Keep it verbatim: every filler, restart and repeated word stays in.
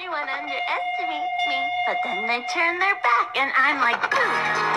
Everyone underestimates me, but then they turn their back, and I'm like, boom.